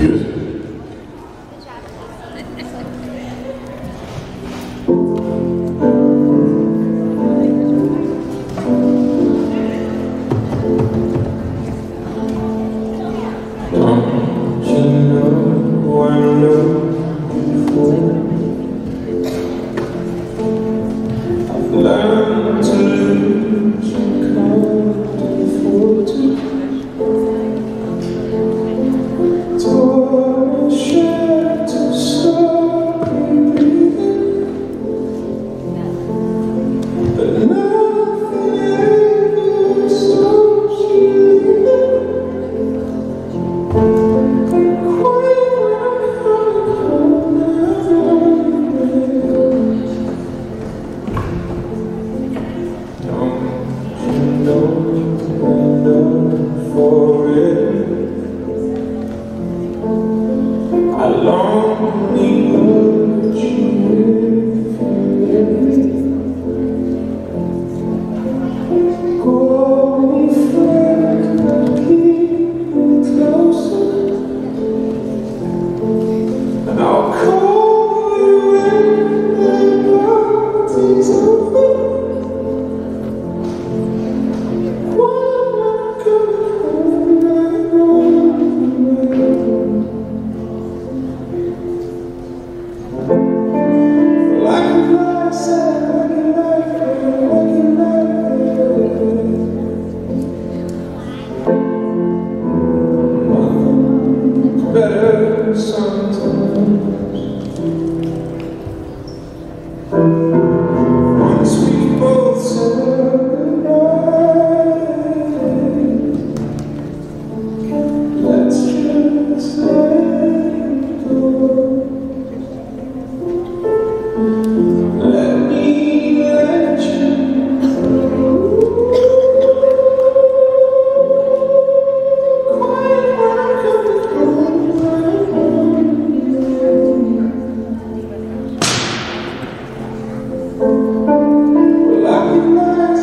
Learn to lose and can't afford to torture to stop you breathing, but nothing ever stops you leaving. For it, I long to hold you with me. Call me friend, but keep me closer, and I'll call you when the party's over. Better sometimes. Once we both said goodbye, let's just let it go. Let me let you go. Quiet when I'm coming home. Well, I can lie.